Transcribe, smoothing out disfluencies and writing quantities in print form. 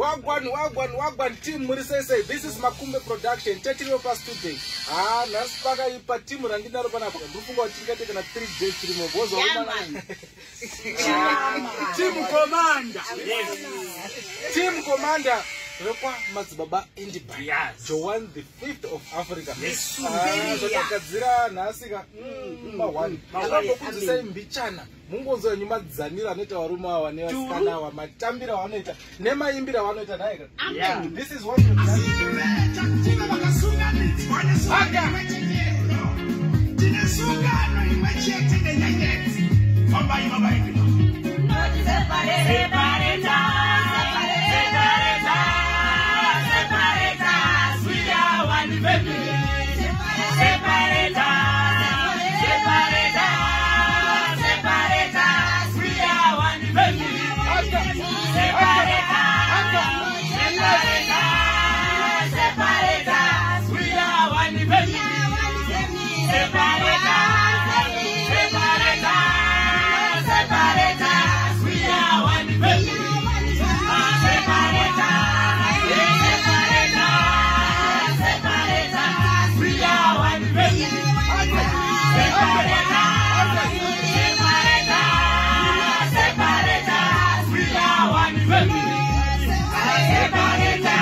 Wagwan team say this is Makumbe production 30 of us today. Naspaka ipa team randina ropa na grupunga chingate kana 3 days trimo bozo team commander. Yes. Team commander VekwaMadzibaba Endby. Joan the 5th of Africa. Yes. Kadzira nasika number 1. Akakudzisa imbichana. Mungonzo nyuma dzanira anoita varume ava nevasikana ava matambira vanoita nemaimbira vanoita naika. This is what you Separate